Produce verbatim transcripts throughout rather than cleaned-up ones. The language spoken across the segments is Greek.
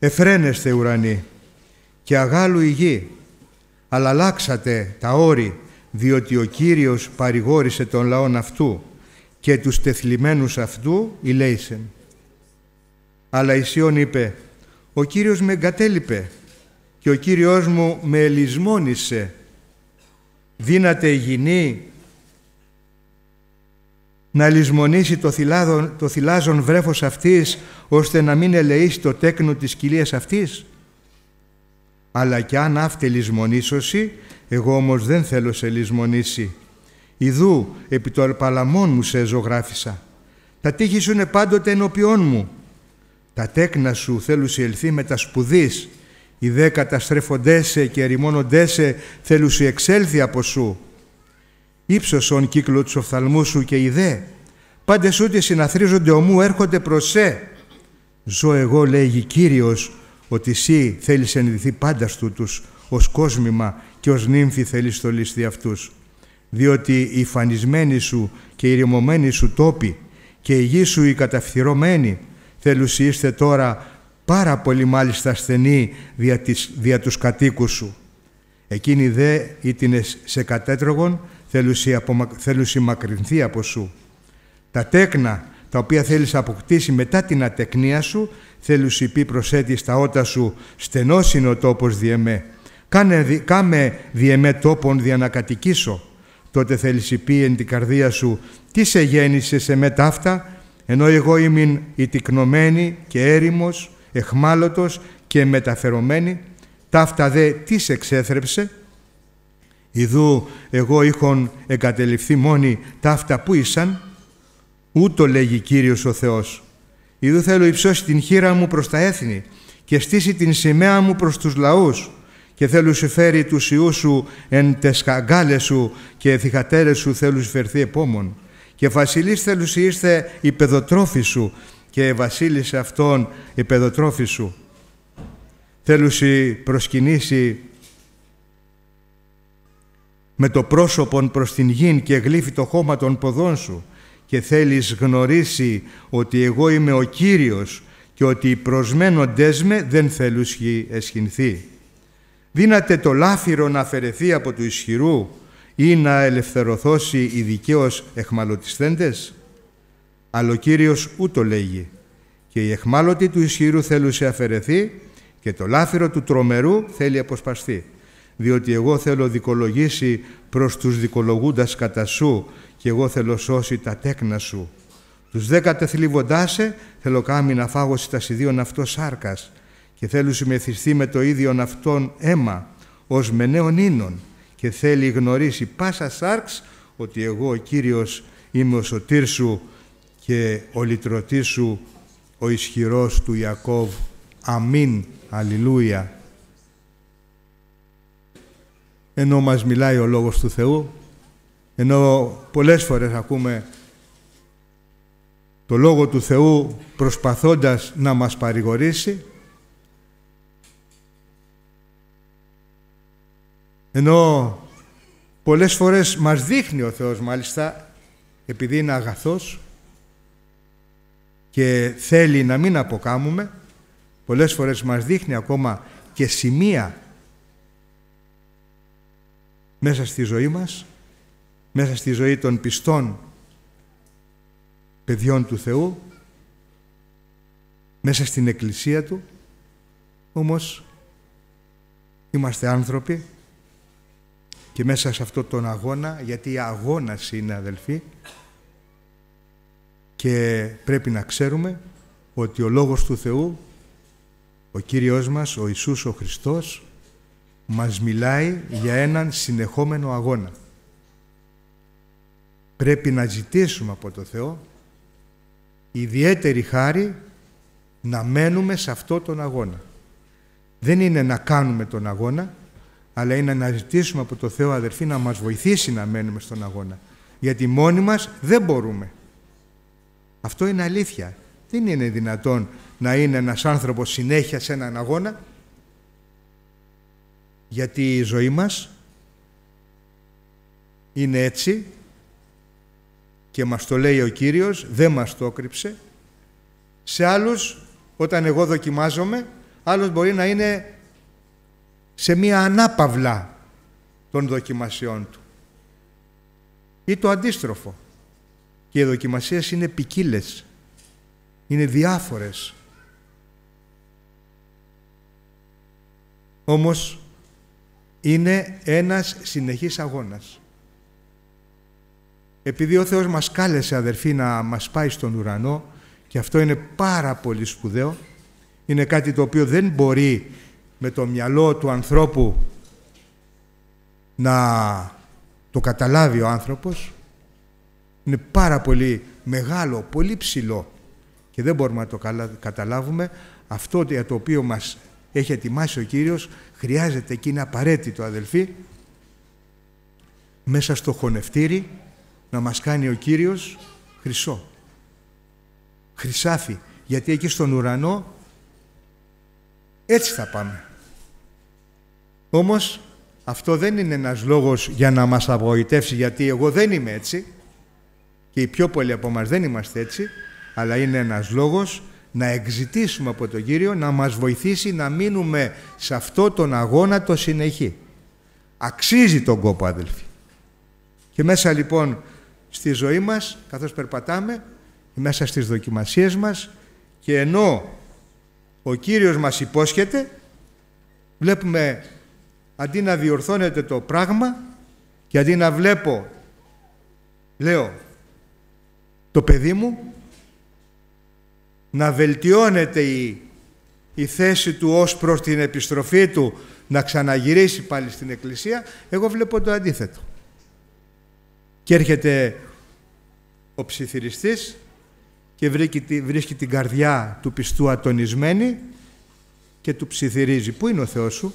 Εφραίνεστε ουρανοί και αγάλου η γη, αλλά αλλάξατε τα όρη, διότι ο Κύριος παρηγόρησε τον λαόν αυτού και τους τεθλιμμένους αυτού ηλέησεν. Αλλά η Σιών είπε, ο Κύριος με εγκατέλειπε και ο Κύριος μου με ελισμόνησε. Δύναται η γυνή να λησμονήσει το, θυλάδον, το θυλάζον βρέφος αυτής, ώστε να μην ελεήσει το τέκνο της κοιλίας αυτής. Αλλά κι αν αύτε λησμονήσωση, εγώ όμως δεν θέλω σε λησμονήσει. Ιδού επί το παλαμών μου σε ζωγράφισα. Τα τείχη σου είναι πάντοτε ενώπιόν μου. Τα τέκνα σου θέλουν σε ελθεί με τα σπουδής. Οι δε καταστρέφοντέσαι και ερημώνοντέσαι θέλουν σε εξέλθει από σου. Ήψωσον κύκλο του οφθαλμού σου και οι δε. Πάντες ούτε συναθρίζονται ομού έρχονται προς σε. Ζω εγώ, λέγει Κύριος, ότι εσύ θέλεις ενδυθεί πάντα στούτους, ως κόσμημα και ως νύμφη θέλεις στολίστη αυτούς. Διότι οι φανισμένοι σου και οι ρημωμένοι σου τόποι και η γη σου οι καταφθυρωμένοι θέλουσι είστε τώρα πάρα πολύ μάλιστα ασθενοί δια, της, δια τους κατοίκους σου. Εκείνοι δε ήτινες σε κατέτρογον θέλουσι, απομα, θέλουσι μακρυνθεί από σου. Τα τέκνα τα οποία θέλεις αποκτήσει μετά την ατεκνία σου θέλουσι πει προσέτει στα ότα σου στενός είναι ο τόπος διεμέ. Κάνε, κάμε διεμέ τόπον δια να κατοικήσω. Τότε θέλεις πει εν την καρδία σου τι σε γέννησε σε με ταύτα, ενώ εγώ ήμουν ητικνωμένη και έρημος, εχμάλωτος και μεταφερομένη, ταύτα δε τι σε εξέθρεψε. Ιδού εγώ είχον εγκατελειφθεί μόνοι ταύτα που ήσαν, ούτω λέγει Κύριος ο Θεός. Ιδού θέλω υψώσει την χείρα μου προς τα έθνη και στήσει την σημαία μου προς τους λαούς και θέλω σου φέρει τους ιούς σου εν τεσκαγκάλες σου και θυχατέρες σου θέλουν σου φερθεί επόμον και βασιλείς θέλουν σου είστε η παιδοτρόφη σου και βασίλησε αυτόν η παιδοτρόφη σου. Θέλουν σου προσκυνήσει με το πρόσωπον προς την γην και γλύφει το χώμα των ποδών σου και θέλεις γνωρίσει ότι εγώ είμαι ο Κύριος και ότι οι προσμένοντές με δεν θέλουν εσχυνθεί. Δύναται το λάφυρο να αφαιρεθεί από του ισχυρού ή να ελευθερωθώσει οι δικαίως εχμαλωτισθέντες. Αλλά ο Κύριος ούτω λέγει και οι εχμάλωτοι του ισχυρού θέλουν σε αφαιρεθεί και το λάφυρο του τρομερού θέλει αποσπαστεί. Διότι εγώ θέλω δικολογήσει προς τους δικολογούντας κατά σου και εγώ θέλω σώσει τα τέκνα σου. Τους δέκα τεθλίβοντάσαι θέλω κάμει να φάγωση τα σιδίων αυτό σάρκας και θέλουν συμμεθυστεί με το ίδιον αυτόν αίμα ως με νέον ίνων και θέλει γνωρίσει πάσα σάρξ ότι εγώ ο Κύριος είμαι ο σωτήρ σου και ο λυτρωτής σου ο ισχυρός του Ιακώβ. Αμήν. Αλληλούια. Ενώ μας μιλάει ο Λόγος του Θεού, ενώ πολλές φορές ακούμε το Λόγο του Θεού προσπαθώντας να μας παρηγορήσει, ενώ πολλές φορές μας δείχνει ο Θεός μάλιστα, επειδή είναι αγαθός και θέλει να μην αποκάμουμε, πολλές φορές μας δείχνει ακόμα και σημεία μέσα στη ζωή μας, μέσα στη ζωή των πιστών παιδιών του Θεού, μέσα στην Εκκλησία Του. Όμως είμαστε άνθρωποι και μέσα σε αυτό τον αγώνα, γιατί αγώνας είναι αδελφοί, και πρέπει να ξέρουμε ότι ο Λόγος του Θεού, ο Κύριος μας, ο Ιησούς ο Χριστός, μας μιλάει για έναν συνεχόμενο αγώνα. Πρέπει να ζητήσουμε από το Θεό ιδιαίτερη χάρη να μένουμε σε αυτό τον αγώνα. Δεν είναι να κάνουμε τον αγώνα, αλλά είναι να ζητήσουμε από το Θεό, αδερφοί, να μας βοηθήσει να μένουμε στον αγώνα. Γιατί μόνοι μας δεν μπορούμε. Αυτό είναι αλήθεια. Δεν είναι δυνατόν να είναι ένας άνθρωπος συνέχεια σε έναν αγώνα, γιατί η ζωή μας είναι έτσι και μας το λέει ο Κύριος, δεν μας το έκρυψε. Σε άλλους, όταν εγώ δοκιμάζομαι, άλλος μπορεί να είναι σε μία ανάπαυλα των δοκιμασιών του. Ή το αντίστροφο. Και οι δοκιμασίες είναι ποικίλες, είναι διάφορες. Όμως είναι ένας συνεχής αγώνας. Επειδή ο Θεός μας κάλεσε, αδερφοί, να μας πάει στον ουρανό, και αυτό είναι πάρα πολύ σπουδαίο, είναι κάτι το οποίο δεν μπορεί με το μυαλό του ανθρώπου να το καταλάβει ο άνθρωπος. Είναι πάρα πολύ μεγάλο, πολύ ψηλό και δεν μπορούμε να το καταλάβουμε. Αυτό για το οποίο μας έχει ετοιμάσει ο Κύριος χρειάζεται και είναι απαραίτητο, αδελφοί, μέσα στο χωνευτήρι να μας κάνει ο Κύριος χρυσό, χρυσάφι, γιατί εκεί στον ουρανό έτσι θα πάμε. Όμως αυτό δεν είναι ένας λόγος για να μας απογοητεύσει, γιατί εγώ δεν είμαι έτσι και οι πιο πολλοί από μας δεν είμαστε έτσι, αλλά είναι ένας λόγος να εξητήσουμε από τον Κύριο να μας βοηθήσει να μείνουμε σε αυτό τον αγώνα το συνεχή. Αξίζει τον κόπο, αδελφοί. Και μέσα λοιπόν στη ζωή μας, καθώς περπατάμε, μέσα στις δοκιμασίες μας, και ενώ ο Κύριος μας υπόσχεται, βλέπουμε αντί να διορθώνεται το πράγμα και αντί να βλέπω, λέω, το παιδί μου να βελτιώνεται η, η θέση του ως προς την επιστροφή του, να ξαναγυρίσει πάλι στην Εκκλησία, εγώ βλέπω το αντίθετο. Και έρχεται ο ψιθυριστής και βρίσκει, βρίσκει την καρδιά του πιστού ατονισμένη και του ψιθυρίζει. Πού είναι ο Θεός σου?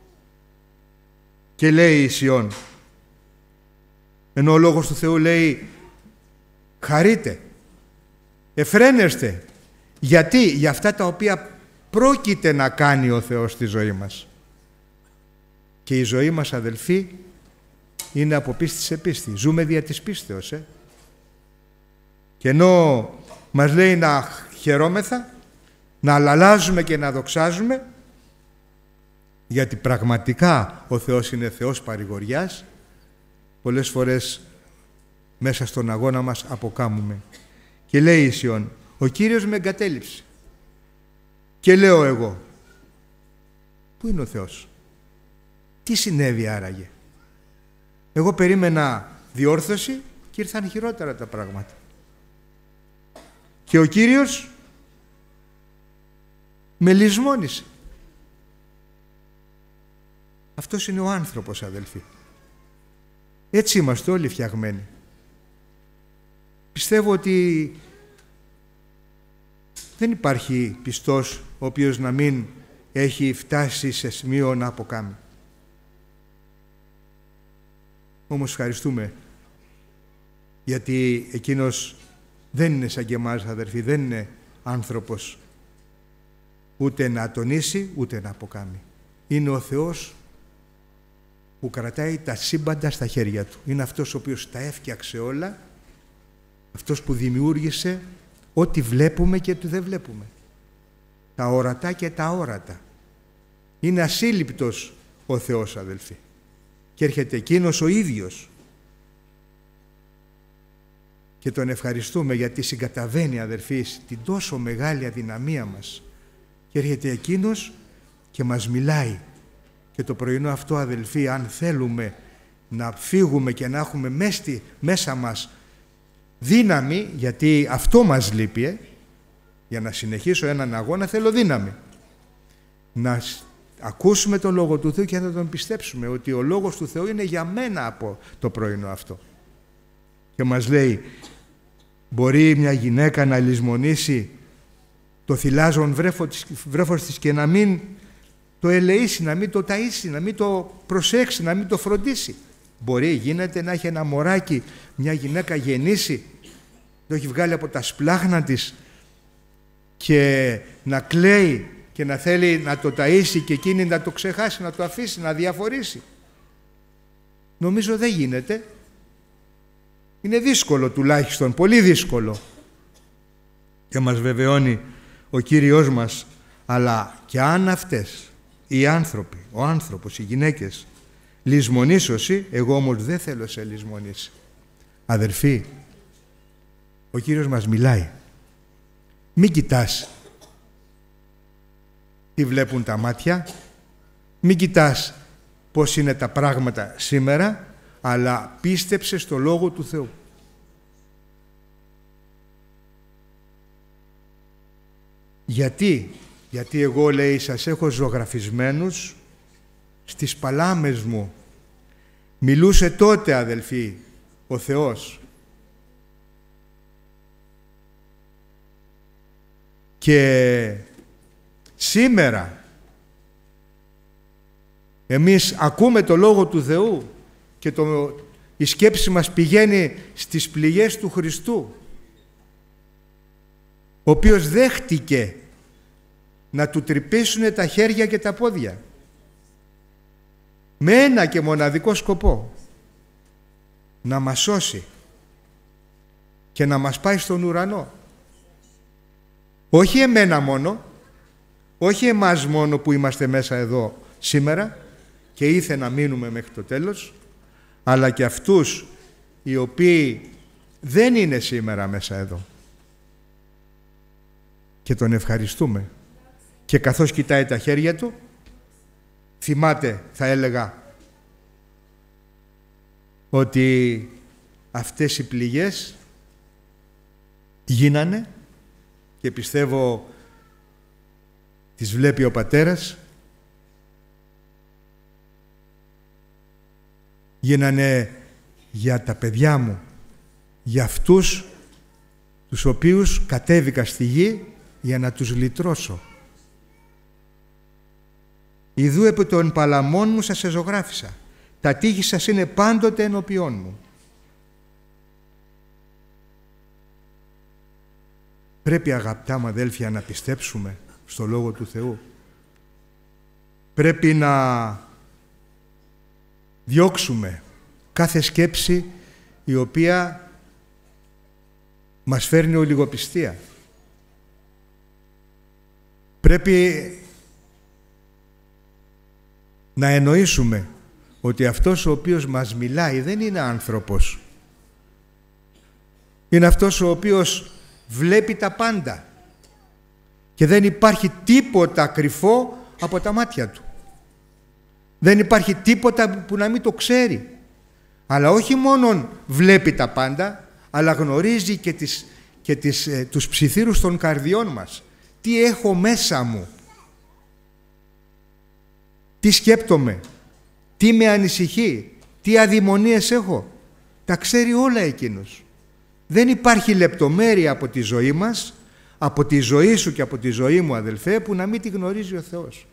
Και λέει η Σιών, ενώ ο Λόγος του Θεού λέει, χαρείτε, εφραίνεστε, γιατί για αυτά τα οποία πρόκειται να κάνει ο Θεός στη ζωή μας. Και η ζωή μας, αδελφοί, είναι από πίστη σε πίστη. Ζούμε δια της πίστεως. Ε? Και ενώ μας λέει να χαιρόμεθα, να αλλάζουμε και να δοξάζουμε, γιατί πραγματικά ο Θεός είναι Θεός παρηγοριάς, πολλές φορές μέσα στον αγώνα μας αποκάμουμε. Και λέει η Σιών, ο Κύριος με εγκατέλειψε. Και λέω εγώ, πού είναι ο Θεός? Τι συνέβη άραγε? Εγώ περίμενα διόρθωση και ήρθαν χειρότερα τα πράγματα. Και ο Κύριος με λησμόνισε. Αυτός είναι ο άνθρωπος, αδελφοί. Έτσι είμαστε όλοι φτιαγμένοι. Πιστεύω ότι δεν υπάρχει πιστός ο οποίος να μην έχει φτάσει σε σημείο να αποκάμει. Όμως ευχαριστούμε, γιατί εκείνος δεν είναι σαν και εμάς, αδερφοί, δεν είναι άνθρωπος ούτε να τονίσει ούτε να αποκάμει. Είναι ο Θεός που κρατάει τα σύμπαντα στα χέρια του. Είναι αυτός ο οποίος τα έφτιαξε όλα, αυτός που δημιούργησε ό,τι βλέπουμε και ό,τι δεν βλέπουμε, τα ορατά και τα αόρατα. Είναι ασύλληπτος ο Θεός, αδελφοί, και έρχεται εκείνος ο ίδιος και τον ευχαριστούμε γιατί συγκαταβαίνει, αδελφοί, την τόσο μεγάλη αδυναμία μας, και έρχεται εκείνος και μας μιλάει. Και το πρωινό αυτό, αδελφοί, αν θέλουμε να φύγουμε και να έχουμε μέστη, μέσα μας δύναμη, γιατί αυτό μας λείπει, ε? για να συνεχίσω έναν αγώνα θέλω δύναμη. Να ακούσουμε τον Λόγο του Θεού και να τον πιστέψουμε ότι ο Λόγος του Θεού είναι για μένα από το πρωινό αυτό. Και μας λέει, μπορεί μια γυναίκα να λησμονήσει το θυλάζον βρέφος της και να μην το ελεήσει, να μην το ταΐσει, να μην το προσέξει, να μην το φροντίσει? Μπορεί, γίνεται να έχει ένα μωράκι, μια γυναίκα γεννήσει, το έχει βγάλει από τα σπλάχνα της και να κλαίει και να θέλει να το ταΐσει και εκείνη να το ξεχάσει, να το αφήσει, να διαφορήσει? Νομίζω δεν γίνεται. Είναι δύσκολο, τουλάχιστον, πολύ δύσκολο. Και μας βεβαιώνει ο Κύριος μας Αλλά και αν αυτές οι άνθρωποι, ο άνθρωπος, οι γυναίκες λησμονήσωση, εγώ όμως δεν θέλω σε λησμονήσει. Αδερφοί, ο Κύριος μας μιλάει. Μην κοιτάς τι βλέπουν τα μάτια, μην κοιτάς πώς είναι τα πράγματα σήμερα, αλλά πίστεψε στο Λόγο του Θεού. Γιατί, γιατί εγώ, λέει, σας έχω ζωγραφισμένους στις παλάμες μου. Μιλούσε τότε, αδελφοί, ο Θεός. Και σήμερα εμείς ακούμε το Λόγο του Θεού και το, η σκέψη μας πηγαίνει στις πληγές του Χριστού, ο οποίος δέχτηκε να του τρυπήσουν τα χέρια και τα πόδια με ένα και μοναδικό σκοπό, να μας σώσει και να μας πάει στον ουρανό. Όχι εμένα μόνο, όχι εμάς μόνο που είμαστε μέσα εδώ σήμερα και ήθε να μείνουμε μέχρι το τέλος, αλλά και αυτούς οι οποίοι δεν είναι σήμερα μέσα εδώ. Και τον ευχαριστούμε. Και καθώς κοιτάει τα χέρια του, θυμάται, θα έλεγα, ότι αυτές οι πληγές γίνανε και πιστεύω τις βλέπει ο πατέρας, γίνανε για τα παιδιά μου, για αυτούς τους οποίους κατέβηκα στη γη για να τους λυτρώσω. Ιδού επί των παλαμών μου σας εζωγράφησα, τα τείχη σας είναι πάντοτε ενώπιόν μου. Πρέπει, αγαπητά μου αδέλφια, να πιστέψουμε στο Λόγο του Θεού. Πρέπει να διώξουμε κάθε σκέψη η οποία μας φέρνει ολιγοπιστία. Πρέπει να εννοήσουμε ότι αυτός ο οποίος μας μιλάει δεν είναι άνθρωπος. Είναι αυτός ο οποίος βλέπει τα πάντα και δεν υπάρχει τίποτα κρυφό από τα μάτια του. Δεν υπάρχει τίποτα που να μην το ξέρει. Αλλά όχι μόνον βλέπει τα πάντα, αλλά γνωρίζει και, τις, και τις, ε, τους ψιθύρους των καρδιών μας. Τι έχω μέσα μου, τι σκέπτομαι, τι με ανησυχεί, τι αδειμονίες έχω. Τα ξέρει όλα εκείνος. Δεν υπάρχει λεπτομέρεια από τη ζωή μας, από τη ζωή σου και από τη ζωή μου, αδελφέ, που να μην τη γνωρίζει ο Θεός.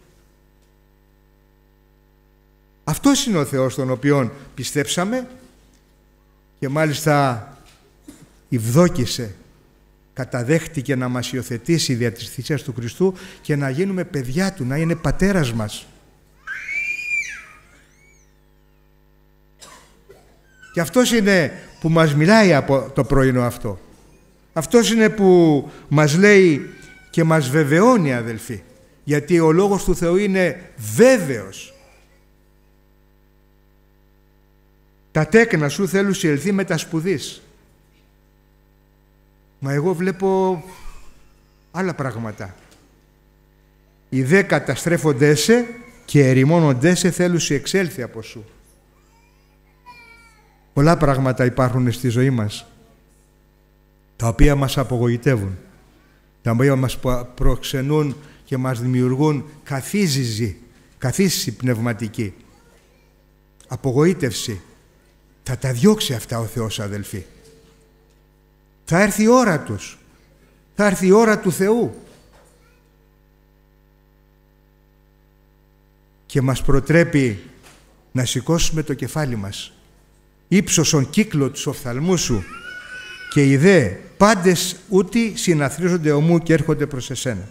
Αυτός είναι ο Θεός τον οποίον πιστέψαμε και μάλιστα ευδόκησε, καταδέχτηκε να μας υιοθετήσει δια της θυσίας του Χριστού και να γίνουμε παιδιά Του, να είναι πατέρας μας. Και αυτός είναι που μας μιλάει από το πρωινό αυτό. Αυτός είναι που μας λέει και μας βεβαιώνει, αδελφοί, γιατί ο Λόγος του Θεού είναι βέβαιος. Τα τέκνα σου θέλουν συελθεί με τα σπουδής. Μα εγώ βλέπω άλλα πράγματα. Οι δε καταστρέφοντές σε και ερημώνοντές σε θέλουν σε εξέλθει από σου. Πολλά πράγματα υπάρχουν στη ζωή μας, τα οποία μας απογοητεύουν, τα οποία μας προξενούν και μας δημιουργούν καθίζηση, καθίζηση πνευματική, απογοήτευση. Θα τα διώξει αυτά ο Θεός, αδελφοί. Θα έρθει η ώρα τους. Θα έρθει η ώρα του Θεού. Και μας προτρέπει να σηκώσουμε το κεφάλι μας. Ήψωσον κύκλο τους οφθαλμού σου και οι δε πάντες ούτι συναθρίζονται ομού και έρχονται προς εσένα.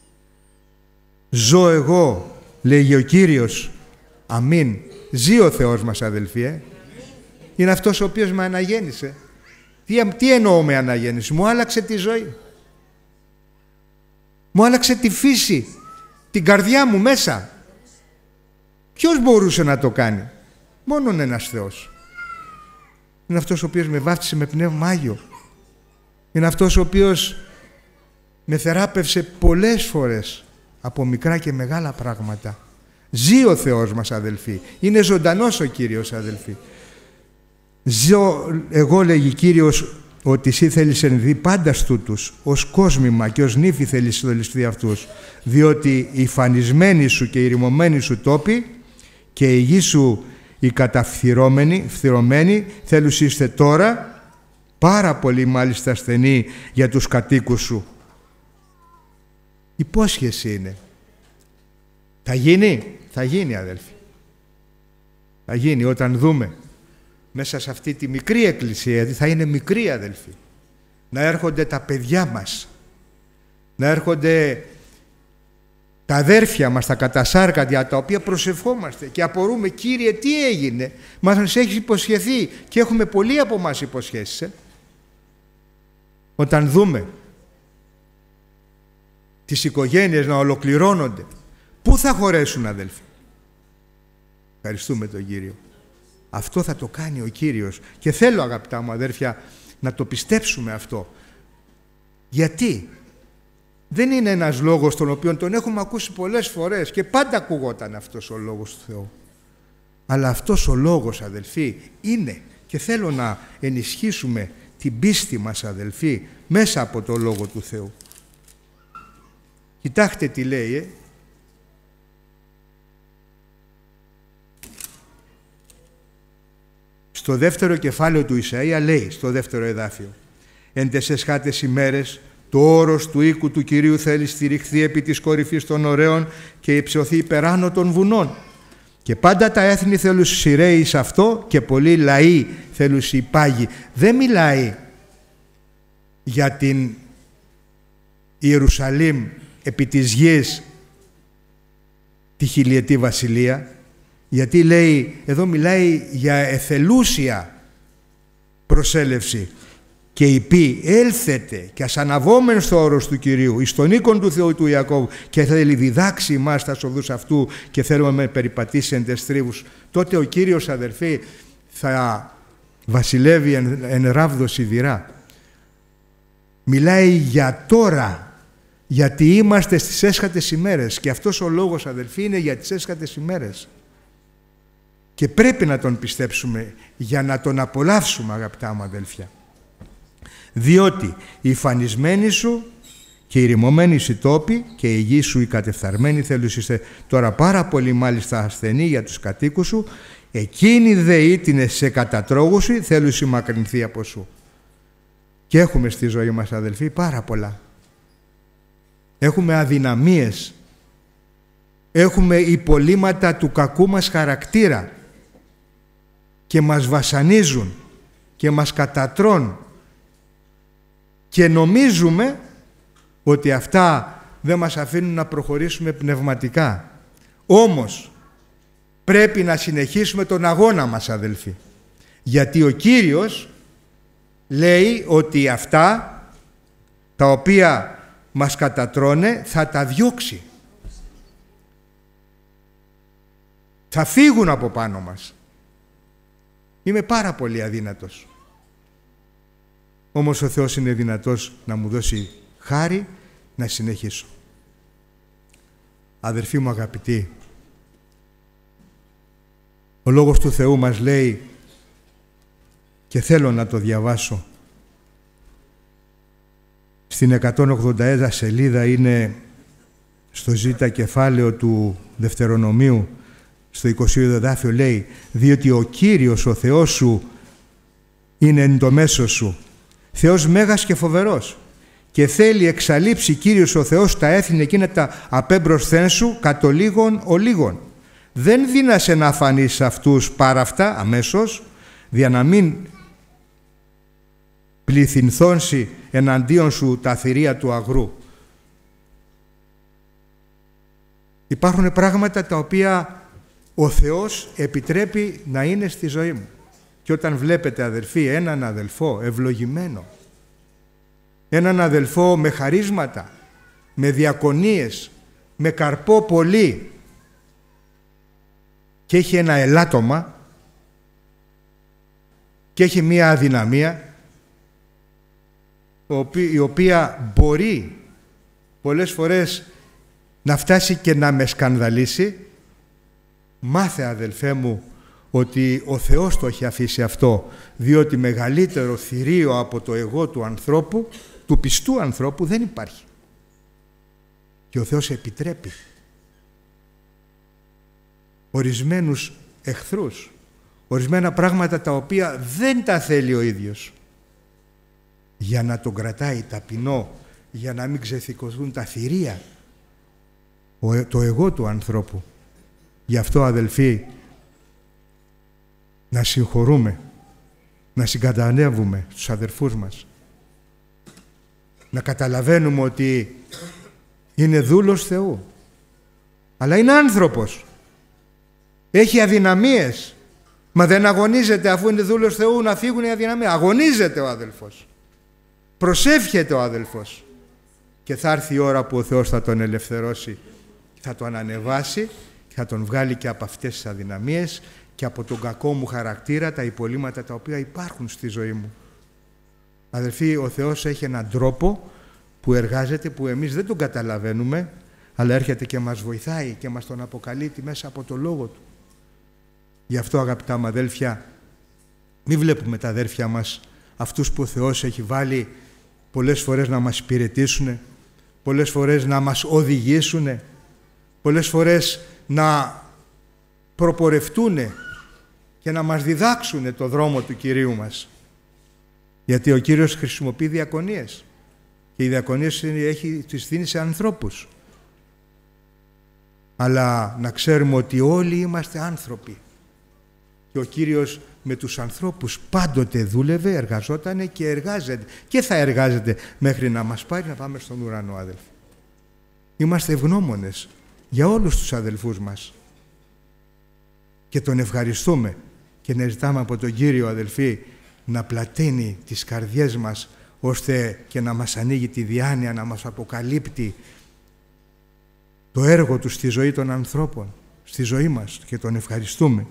Ζω εγώ, λέγει ο Κύριος. Αμήν. Ζει ο Θεός μας, αδελφοί. Ε? Είναι αυτός ο οποίος με αναγέννησε. Τι, τι εννοώ με αναγέννηση? Μου άλλαξε τη ζωή. Μου άλλαξε τη φύση την καρδιά μου μέσα. Ποιος μπορούσε να το κάνει? Μόνον ένας Θεός. Είναι αυτός ο οποίος με βάφτισε με Πνεύμα Άγιο. Είναι αυτός ο οποίος με θεράπευσε πολλές φορές από μικρά και μεγάλα πράγματα. Ζει ο Θεός μας, αδελφοί. Είναι ζωντανός ο Κύριος, αδελφοί. Ζω εγώ, λέγει Κύριος, ότι εσύ θέλεις ενδεί πάντα στούτους, ως κόσμημα και ως νύφη θέλεις συντολιστεί αυτούς, διότι οι φανισμένοι σου και οι ρημωμένοι σου τόποι και οι γη σου οι καταφθυρώμενοι, φθυρωμένοι, θέλουν είστε τώρα πάρα πολύ μάλιστα ασθενοί για τους κατοίκους σου. Υπόσχεση είναι. Θα γίνει, θα γίνει, αδέλφοι. Θα γίνει όταν δούμε μέσα σε αυτή τη μικρή εκκλησία, γιατί θα είναι μικρή, αδελφοί, να έρχονται τα παιδιά μας, να έρχονται τα αδέρφια μας, τα κατασάρκατια, τα οποία προσευχόμαστε και απορούμε, Κύριε, τι έγινε? Μας έχεις υποσχεθεί και έχουμε πολλοί από μας υποσχέσεις. Ε? Όταν δούμε τις οικογένειες να ολοκληρώνονται, πού θα χωρέσουν, αδέλφοι? Ευχαριστούμε τον Κύριο. Αυτό θα το κάνει ο Κύριος και θέλω, αγαπητά μου αδέρφια, να το πιστέψουμε αυτό. Γιατί δεν είναι ένας λόγος τον οποίο τον έχουμε ακούσει πολλές φορές και πάντα ακουγόταν αυτός ο λόγος του Θεού. Αλλά αυτός ο λόγος, αδελφοί, είναι, και θέλω να ενισχύσουμε την πίστη μας, αδελφοί, μέσα από το Λόγο του Θεού. Κοιτάξτε τι λέει, ε? Στο δεύτερο κεφάλαιο του Ισαΐα λέει, στο δεύτερο εδάφιο, «Εν τες εσχάτες ημέρες το όρος του οίκου του Κυρίου θέλει στηριχθεί επί της κορυφής των ωραίων και υψωθεί υπεράνω των βουνών. Και πάντα τα έθνη θέλουν σειραίοι σε αυτό και πολλοί λαοί θέλουν υπάγει». Δεν μιλάει για την Ιερουσαλήμ επί της γης τη χιλιετή βασιλεία, γιατί λέει, εδώ μιλάει για εθελούσια προσέλευση. Και υπή έλθετε και ασαναβόμεν στο όρος του Κυρίου, εις τον οίκον του Θεού του Ιακώβ, και θέλει διδάξει εμάς τα σοδούς αυτού και θέλουμε με περιπατήσει εν τες τρίβους. Τότε ο Κύριος, αδερφοί, θα βασιλεύει εν, εν ράβδο σιδηρά. Μιλάει για τώρα, γιατί είμαστε στις έσχατες ημέρες, και αυτός ο λόγος, αδελφοί, είναι για τις έσχατες ημέρες. Και πρέπει να τον πιστέψουμε για να τον απολαύσουμε, αγαπητά μου αδέλφια. Διότι οι φανισμένοι σου και οι ρημωμένοι σου τόποι και οι γη σου οι κατεφθαρμένοι θέλουν είστε τώρα πάρα πολύ μάλιστα ασθενοί για τους κατοίκους σου, εκείνοι δε ήτινε σε κατατρώγουση θέλουν συμμακρυνθεί από σου. Και έχουμε στη ζωή μας, αδελφοί, πάρα πολλά. Έχουμε αδυναμίες, έχουμε υπολείμματα του κακού μας χαρακτήρα και μας βασανίζουν και μας κατατρώνουν και νομίζουμε ότι αυτά δεν μας αφήνουν να προχωρήσουμε πνευματικά. Όμως πρέπει να συνεχίσουμε τον αγώνα μας, αδελφοί, γιατί ο Κύριος λέει ότι αυτά τα οποία μας κατατρώνε θα τα διώξει. Θα φύγουν από πάνω μας. Είμαι πάρα πολύ αδύνατος. Όμως ο Θεός είναι δυνατός να μου δώσει χάρη να συνεχίσω. Αδερφοί μου αγαπητοί, ο Λόγος του Θεού μας λέει, και θέλω να το διαβάσω, στην εκατόν ογδόντα ένα σελίδα, είναι στο ζήτα κεφάλαιο του Δευτερονομίου, στο εικοσιόδο εδάφιο λέει, διότι ο Κύριος ο Θεός σου είναι εν το μέσο σου, Θεός μέγας και φοβερός, και θέλει εξαλείψει Κύριος ο Θεός τα έθνη εκείνα τα απέμπροσθέν σου κατ' ο λίγον ο λίγον. Δεν δύνασε να φανείς αυτούς παρά αυτά αμέσως, δια να μην πληθυνθώνσει εναντίον σου τα θηρία του αγρού. Υπάρχουν πράγματα τα οποία ο Θεός επιτρέπει να είναι στη ζωή μου. Και όταν βλέπετε, αδελφοί, έναν αδελφό ευλογημένο, έναν αδελφό με χαρίσματα, με διακονίες, με καρπό πολύ και έχει ένα ελάττωμα και έχει μία αδυναμία η οποία μπορεί πολλές φορές να φτάσει και να με σκανδαλίσει, μάθε, αδελφέ μου, ότι ο Θεός το έχει αφήσει αυτό, διότι μεγαλύτερο θηρίο από το εγώ του ανθρώπου, του πιστού ανθρώπου, δεν υπάρχει. Και ο Θεός επιτρέπει ορισμένους εχθρούς, ορισμένα πράγματα τα οποία δεν τα θέλει ο ίδιος, για να τον κρατάει ταπεινό, για να μην ξεθηκωθούν τα θηρία, το εγώ του ανθρώπου. Γι' αυτό, αδελφοί, να συγχωρούμε, να συγκατανεύουμε τους αδερφούς μας, να καταλαβαίνουμε ότι είναι δούλος Θεού, αλλά είναι άνθρωπος, έχει αδυναμίες, μα δεν αγωνίζεται, αφού είναι δούλος Θεού, να φύγουν οι αδυναμίες? Αγωνίζεται ο αδελφός, προσεύχεται ο αδελφός, και θα έρθει η ώρα που ο Θεός θα τον ελευθερώσει, θα τον ανεβάσει και θα τον βγάλει και από αυτές τις αδυναμίες και από τον κακό μου χαρακτήρα, τα υπολείμματα τα οποία υπάρχουν στη ζωή μου. Αδελφοί, ο Θεός έχει έναν τρόπο που εργάζεται, που εμείς δεν τον καταλαβαίνουμε, αλλά έρχεται και μας βοηθάει και μας τον αποκαλύπτει μέσα από το Λόγο Του. Γι' αυτό, αγαπητά μου αδέλφια, μην βλέπουμε τα αδέρφια μας, αυτούς που ο Θεός έχει βάλει πολλές φορές να μας υπηρετήσουν, πολλές φορές να μας οδηγήσουν, πολλές φορές να προπορευτούν και να μας διδάξουν το δρόμο του Κυρίου μας. Γιατί ο Κύριος χρησιμοποιεί διακονίες και οι διακονίες έχει, τις δίνει σε ανθρώπους. Αλλά να ξέρουμε ότι όλοι είμαστε άνθρωποι και ο Κύριος με τους ανθρώπους πάντοτε δούλευε, εργαζότανε και εργάζεται και θα εργάζεται μέχρι να μας πάρει να πάμε στον ουρανό, αδελφοί. Είμαστε ευγνώμονες για όλους τους αδελφούς μας και τον ευχαριστούμε και να ζητάμε από τον Κύριο, αδελφοί, να πλατείνει τις καρδιές μας, ώστε και να μας ανοίγει τη διάνοια, να μας αποκαλύπτει το έργο Του στη ζωή των ανθρώπων, στη ζωή μας, και τον ευχαριστούμε.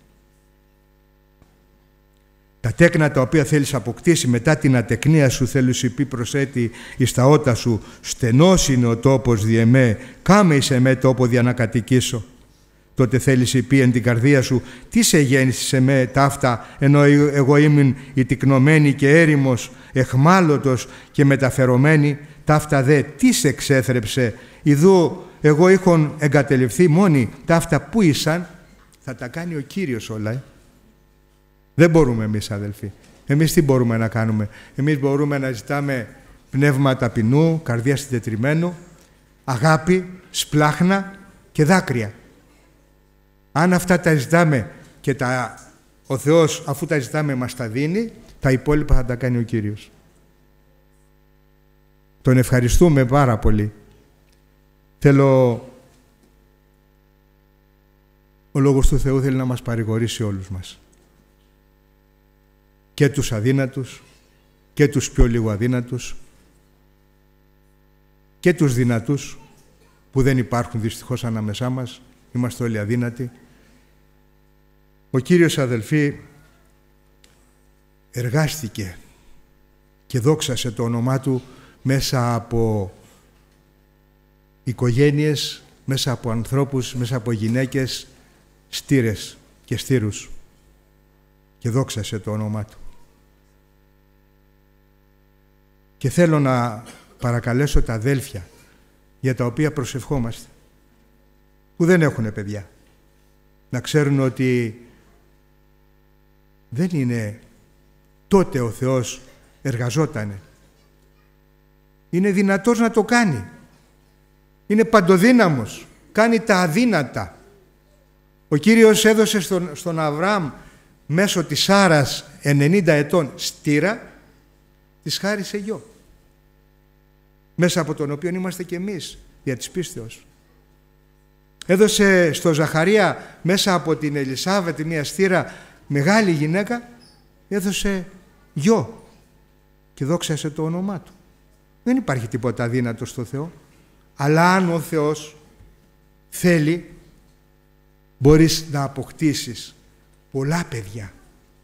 Τα τέκνα τα οποία θέλεις αποκτήσει μετά την ατεκνία σου, θέλεις πει προσέτη εις τα ότα σου, στενός είναι ο τόπος δι' εμέ, κάμε εις εμέ τόπο δια να κατοικήσω. Τότε θέλεις πει εν την καρδία σου, τι σε γέννησες εμέ ταύτα, ενώ εγώ ήμουν η τικνωμένη και έρημος, εχμάλωτος και μεταφερομένη, ταύτα δε τι σε εξέθρεψε, ιδού εγώ είχον εγκατελειφθεί μόνοι, ταύτα που ήσαν, θα τα κάνει ο Κύριος όλα. Ε. Δεν μπορούμε εμείς, αδελφοί. Εμείς τι μπορούμε να κάνουμε? Εμείς μπορούμε να ζητάμε πνεύμα ταπεινού, καρδιά συντετριμμένου, αγάπη, σπλάχνα και δάκρυα. Αν αυτά τα ζητάμε και τα, ο Θεός, αφού τα ζητάμε, μας τα δίνει, τα υπόλοιπα θα τα κάνει ο Κύριος. Τον ευχαριστούμε πάρα πολύ. Θέλω, ο Λόγος του Θεού θέλει να μας παρηγορήσει όλους μας. Και τους αδύνατους και τους πιο λίγο αδύνατους και τους δυνατούς που δεν υπάρχουν δυστυχώς ανάμεσά μας, είμαστε όλοι αδύνατοι. Ο Κύριος, αδελφοί, εργάστηκε και δόξασε το όνομά Του μέσα από οικογένειες, μέσα από ανθρώπους, μέσα από γυναίκες, στήρες και στήρους, και δόξασε το όνομά Του. Και θέλω να παρακαλέσω τα αδέλφια για τα οποία προσευχόμαστε, που δεν έχουν παιδιά, να ξέρουν ότι δεν είναι τότε ο Θεός εργαζότανε. Είναι δυνατός να το κάνει. Είναι παντοδύναμος. Κάνει τα αδύνατα. Ο Κύριος έδωσε στον, στον Αβραάμ μέσω της Σάρας ενενήντα ετών στήρα, της χάρισε γιο, μέσα από τον οποίο είμαστε και εμείς δια της πίστεως. Έδωσε στο Ζαχαρία μέσα από την Ελισάβετ, μια στήρα, μεγάλη γυναίκα, έδωσε γιο και δόξασε το όνομά Του. Δεν υπάρχει τίποτα αδύνατο στο Θεό. Αλλά αν ο Θεός θέλει, μπορείς να αποκτήσεις πολλά παιδιά.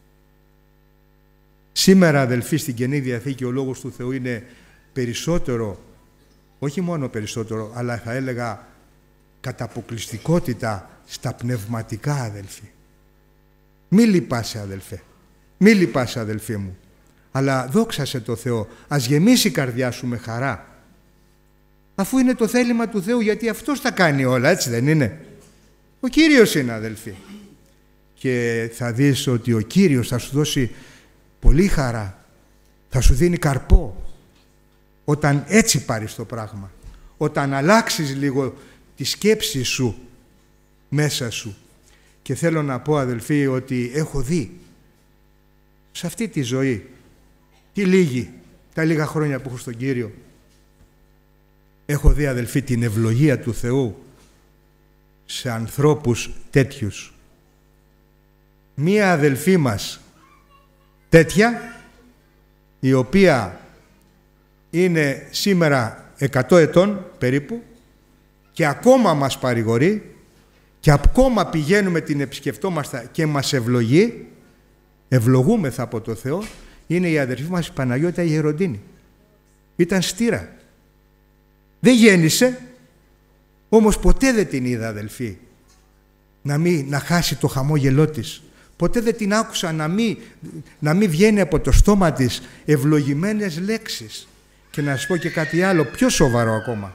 Σήμερα, αδελφοί, στην Καινή Διαθήκη ο Λόγος του Θεού είναι περισσότερο, όχι μόνο περισσότερο, αλλά θα έλεγα κατά αποκλειστικότητα στα πνευματικά, αδελφοί. Μη λυπάσαι, αδελφέ. Μη λυπάσαι, αδελφοί μου. Αλλά δόξασε το Θεό. Ας γεμίσει η καρδιά σου με χαρά. Αφού είναι το θέλημα του Θεού, γιατί Αυτός τα κάνει όλα, έτσι δεν είναι? Ο Κύριος είναι, αδελφοί. Και θα δεις ότι ο Κύριος θα σου δώσει πολύ χαρά. Θα σου δίνει καρπό. Όταν έτσι πάρεις το πράγμα. Όταν αλλάξεις λίγο τη σκέψη σου μέσα σου. Και θέλω να πω, αδελφοί, ότι έχω δει σε αυτή τη ζωή, τη λίγη, τα λίγα χρόνια που έχω στον Κύριο, έχω δει, αδελφοί, την ευλογία του Θεού σε ανθρώπους τέτοιους. Μία αδελφή μας τέτοια, η οποία είναι σήμερα εκατό ετών περίπου και ακόμα μας παρηγορεί και ακόμα πηγαίνουμε, την επισκεφτόμαστε και μας ευλογεί, ευλογούμεθα από το Θεό, είναι η αδερφή μας η Παναγιώτα η Γεροντίνη. Ήταν στήρα. Δεν γέννησε, όμως ποτέ δεν την είδα, αδελφοί, να, μην, να χάσει το χαμόγελό της. Ποτέ δεν την άκουσα να μην, να μην βγαίνει από το στόμα της ευλογημένες λέξεις. Και να σας πω και κάτι άλλο, πιο σοβαρό ακόμα.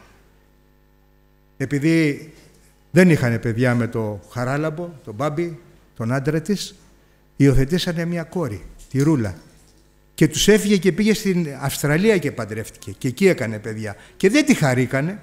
Επειδή δεν είχαν παιδιά με το Χαράλαμπο, τον Μπάμπη, τον άντρα της, υιοθετήσανε μια κόρη, τη Ρούλα. Και τους έφυγε και πήγε στην Αυστραλία και παντρεύτηκε. Και εκεί έκανε παιδιά. Και δεν τη χαρήκανε.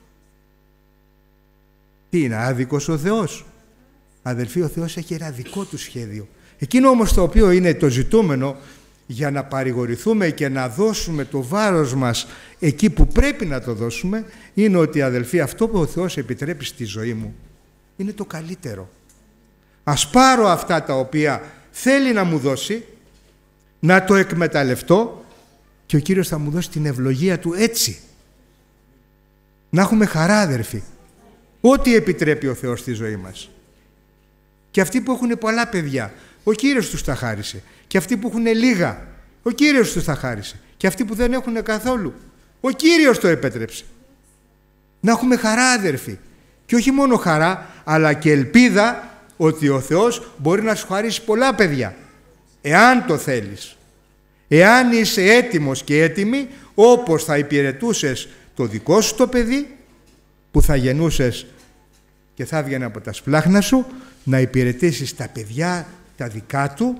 Τι είναι, άδικος ο Θεός? Αδελφοί, ο Θεός έχει ένα δικό του σχέδιο. Εκείνο όμως το οποίο είναι το ζητούμενο για να παρηγορηθούμε και να δώσουμε το βάρος μας εκεί που πρέπει να το δώσουμε, είναι ότι, αδελφοί, αυτό που ο Θεός επιτρέπει στη ζωή μου είναι το καλύτερο. Ας πάρω αυτά τα οποία θέλει να μου δώσει, να το εκμεταλλευτώ και ο Κύριος θα μου δώσει την ευλογία του έτσι. Να έχουμε χαρά, αδελφοί. Ό,τι επιτρέπει ο Θεός στη ζωή μας. Και αυτοί που έχουν πολλά παιδιά, ο Κύριος τους τα χάρισε. Και αυτοί που έχουν λίγα, ο Κύριος τους τα χάρισε. Και αυτοί που δεν έχουν καθόλου, ο Κύριος το επέτρεψε. Να έχουμε χαρά, αδερφοί. Και όχι μόνο χαρά, αλλά και ελπίδα ότι ο Θεός μπορεί να σου χαρίσει πολλά παιδιά. Εάν το θέλεις. Εάν είσαι έτοιμος και έτοιμη, όπως θα υπηρετούσες το δικό σου το παιδί, που θα γεννούσες και θα βγαίνει από τα σπλάχνα σου, να υπηρετήσεις τα παιδιά τα δικά του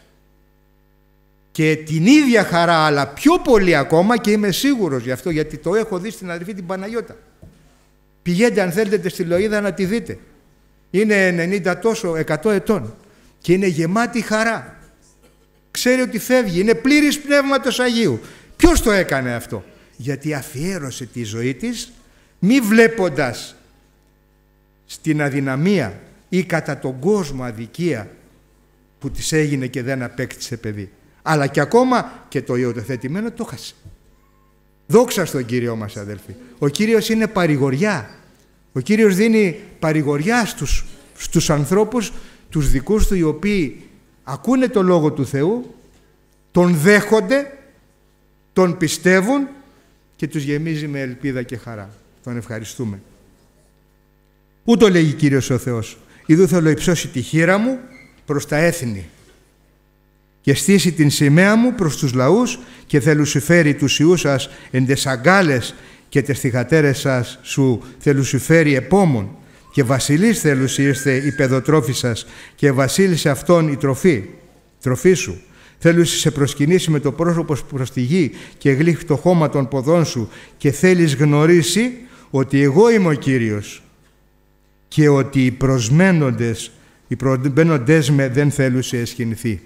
και την ίδια χαρά, αλλά πιο πολύ ακόμα, και είμαι σίγουρος γι' αυτό, γιατί το έχω δει στην αδερφή την Παναγιώτα. Πηγαίνετε αν θέλετε στη Λοΐδα να τη δείτε. Είναι ενενήντα τόσο, εκατό ετών και είναι γεμάτη χαρά. Ξέρει ότι φεύγει, είναι πλήρης Πνεύματος Αγίου. Ποιος το έκανε αυτό? Γιατί αφιέρωσε τη ζωή της, μη βλέποντας στην αδυναμία ή κατά τον κόσμο αδικία που της έγινε και δεν απέκτησε παιδί. Αλλά και ακόμα και το υιοθετημένο το χάσε. Δόξα στον Κύριο μας, αδέλφοι. Ο Κύριος είναι παρηγοριά. Ο Κύριος δίνει παρηγοριά στους, στους ανθρώπους, τους δικούς του, οι οποίοι ακούνε το Λόγο του Θεού, τον δέχονται, τον πιστεύουν και τους γεμίζει με ελπίδα και χαρά. Τον ευχαριστούμε. Ούτω λέγει Κύριος ο Θεός: «Ιδού θέλω υψώσει τη χείρα μου προς τα έθνη και στήσει την σημαία μου προς τους λαούς και θέλω σου φέρει τους ιούς σας εν τες αγκάλες και τες θυγατέρες σας σου θέλω σου φέρει επόμων και βασιλείς θέλω σου ήρθε η παιδοτρόφη σας και βασίλησε αυτόν η τροφή, τροφή σου. Θέλει σε προσκυνήσει με το πρόσωπο προς τη γη και γλύχει το χώμα των ποδών σου και θέλεις γνωρίσει ότι εγώ είμαι ο Κύριος και ότι οι προσμένοντες, οι προσμένοντες με δεν θέλουν σε εσχυνθεί».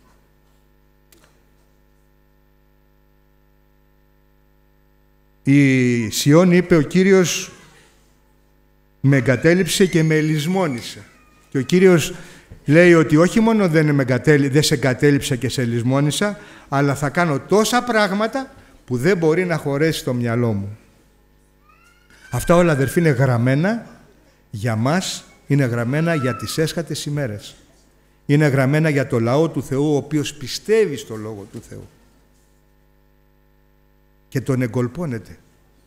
Η Σιών είπε: «Ο Κύριος με εγκατέλειψε και με λησμόνισε». Και ο Κύριος λέει ότι όχι μόνο δεν, με εγκατέλει, δεν σε εγκατέλειψα και σε λησμόνισα, αλλά θα κάνω τόσα πράγματα που δεν μπορεί να χωρέσει το μυαλό μου. Αυτά όλα, αδερφοί, είναι γραμμένα για μας είναι γραμμένα για τις έσχατες ημέρες. Είναι γραμμένα για το λαό του Θεού, ο οποίος πιστεύει στο Λόγο του Θεού και τον εγκολπώνεται.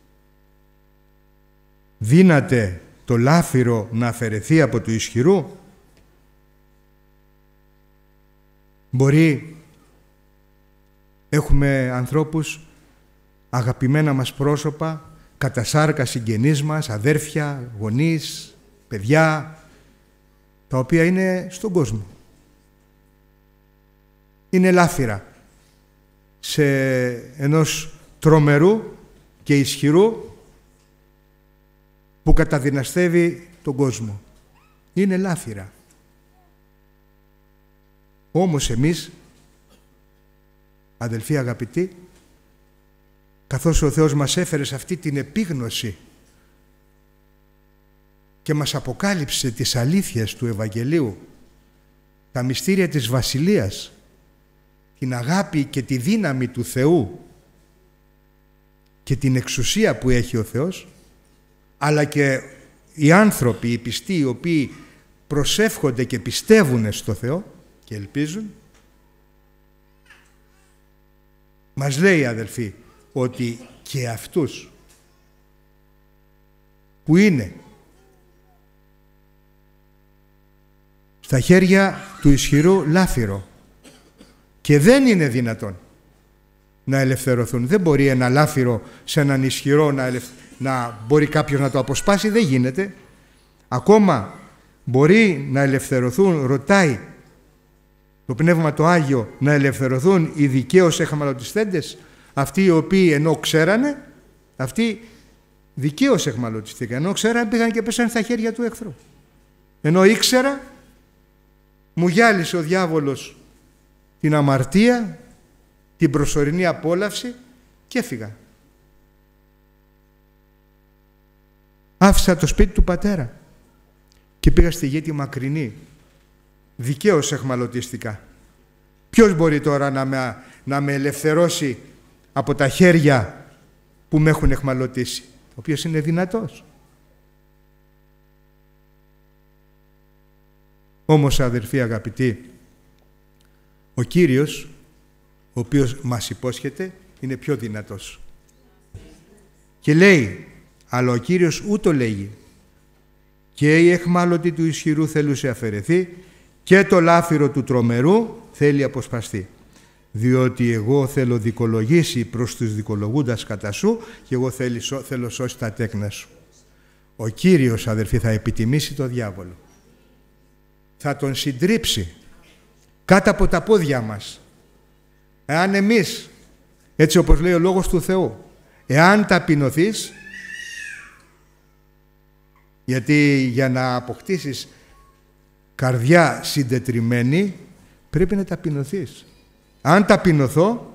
Δύναται το λάφυρο να αφαιρεθεί από του ισχυρού? Μπορεί. Έχουμε ανθρώπους, αγαπημένα μας πρόσωπα, κατά σάρκα συγγενείς μας, αδέρφια, γονείς, παιδιά, τα οποία είναι στον κόσμο. Είναι λάφυρα σε ενός τρομερού και ισχυρού που καταδυναστεύει τον κόσμο. Είναι λάφυρα. Όμως εμείς, αδελφοί αγαπητοί, καθώς ο Θεός μας έφερε σε αυτή την επίγνωση και μας αποκάλυψε τις αλήθειες του Ευαγγελίου, τα μυστήρια της Βασιλείας, την αγάπη και τη δύναμη του Θεού και την εξουσία που έχει ο Θεός, αλλά και οι άνθρωποι, οι πιστοί, οι οποίοι προσεύχονται και πιστεύουν στο Θεό και ελπίζουν, μας λέει, αδελφοί, ότι και αυτούς που είναι στα χέρια του ισχυρού λάφυρο και δεν είναι δυνατόν να ελευθερωθούν. Δεν μπορεί ένα λάφυρο σε έναν ισχυρό να, ελευ... να μπορεί κάποιος να το αποσπάσει, δεν γίνεται. Ακόμα μπορεί να ελευθερωθούν, ρωτάει το Πνεύμα το Άγιο, να ελευθερωθούν οι δικαίως εχμαλωτιστέντες, αυτοί οι οποίοι ενώ ξέρανε, αυτοί δικαίως εχμαλωτιστήκαν, ενώ ξέρανε πήγαν και πέσαν στα χέρια του εχθρού. Ενώ ήξερα, μου γυάλισε ο διάβολος την αμαρτία, την προσωρινή απόλαυση και έφυγα. Άφησα το σπίτι του πατέρα και πήγα στη γη τη μακρινή. Δικαίως εχμαλωτίστηκα. Ποιος μπορεί τώρα να με, να με ελευθερώσει από τα χέρια που με έχουν εχμαλωτήσει? Ο οποίος είναι δυνατός. Όμως, αδελφοί αγαπητοί, ο Κύριος, ο οποίος μας υπόσχεται, είναι πιο δυνατός. Και λέει, αλλά ο Κύριος ούτω λέγει, και η εχμάλωτη του ισχυρού θέλουσε αφαιρεθεί και το λάφυρο του τρομερού θέλει αποσπαστεί. Διότι εγώ θέλω δικολογήσει προς τους δικολογούντας κατά σου και εγώ θέλω, θέλω σώσει τα τέκνα σου. Ο Κύριος, αδελφοί, θα επιτιμήσει το διάβολο. Θα τον συντρίψει κάτω από τα πόδια μας. Εάν εμείς, έτσι όπως λέει ο Λόγος του Θεού, εάν ταπεινωθείς, γιατί για να αποκτήσεις καρδιά συντετριμμένη πρέπει να ταπεινωθείς. Αν ταπεινωθώ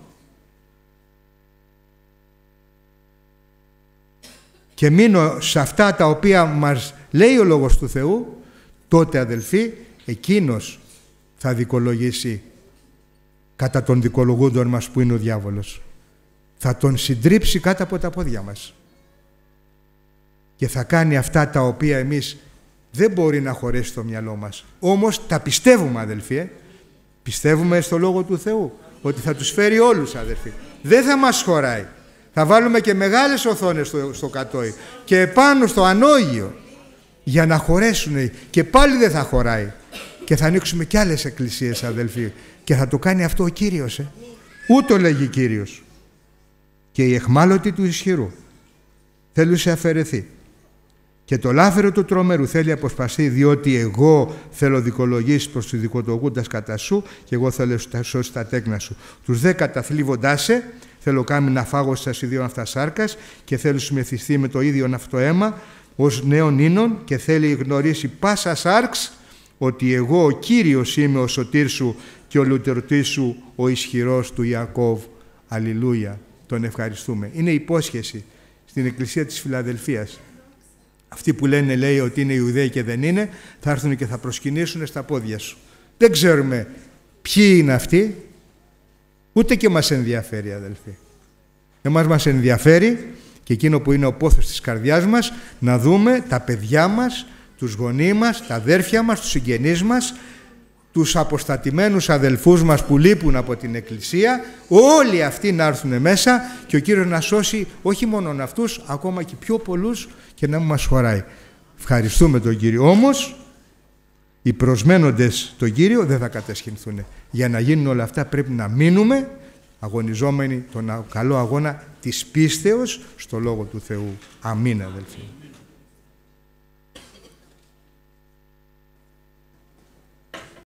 και μείνω σε αυτά τα οποία μας λέει ο Λόγος του Θεού, τότε, αδελφοί, εκείνος θα δικολογήσει κατά των δικολογούντων μας που είναι ο διάβολος. Θα τον συντρίψει κάτω από τα πόδια μας και θα κάνει αυτά τα οποία εμείς δεν μπορεί να χωρέσει το μυαλό μας. Όμως τα πιστεύουμε, αδελφοί, ε? Πιστεύουμε στο Λόγο του Θεού ότι θα τους φέρει όλους, αδελφοί. Δεν θα μας χωράει. Θα βάλουμε και μεγάλες οθόνες στο, στο κατόι και επάνω στο ανώγειο για να χωρέσουν, και πάλι δεν θα χωράει. Και θα ανοίξουμε κι άλλες εκκλησίες, αδελφοί, και θα το κάνει αυτό ο Κύριος. Ε? Ούτω λέγει Κύριος. Και η εχμάλωτη του ισχυρού θέλουσε αφαιρεθεί και το λάφυρο του τρομερού θέλει αποσπαστεί, διότι εγώ θέλω δικολογήσεις προς τους δικολογούντας κατά σου και εγώ θέλω να σώσει τα τέκνα σου. Τους δε καταθλίβοντάς σε θέλω κάμει να φάγω στα ιδίων αυτά σάρκας και θέλω σου μεθυστεί με το ίδιο αυτό αίμα ως νέον ίνων και θέλει γνωρίσει πάσα σάρξ ότι εγώ ο Κύριος είμαι ο σωτήρ σου και ο λυτρωτής σου ο ισχυρός του Ιακώβ. Αλληλούια. Τον ευχαριστούμε. Είναι υπόσχεση στην Εκκλησία της Φιλαδελφίας. Αυτοί που λένε, λέει, ότι είναι Ιουδαίοι και δεν είναι, θα έρθουν και θα προσκυνήσουν στα πόδια σου. Δεν ξέρουμε ποιοι είναι αυτοί, ούτε και μας ενδιαφέρει, αδελφοί. Εμάς μας ενδιαφέρει και εκείνο που είναι ο πόθος της καρδιάς μας, να δούμε τα παιδιά μας, τους γονείς μας, τα αδέρφια μας, τους συγγενείς μας, τους αποστατημένους αδελφούς μας που λείπουν από την Εκκλησία, όλοι αυτοί να έρθουν μέσα και ο Κύριος να σώσει όχι μόνο αυτούς, ακόμα και πιο πολλούς και να μας χωράει. Ευχαριστούμε τον Κύριο. Όμως οι προσμένοντες τον Κύριο δεν θα κατασχυνθούν. Για να γίνουν όλα αυτά πρέπει να μείνουμε αγωνιζόμενοι τον καλό αγώνα της πίστεως στο Λόγο του Θεού. Αμήν, αδελφοί.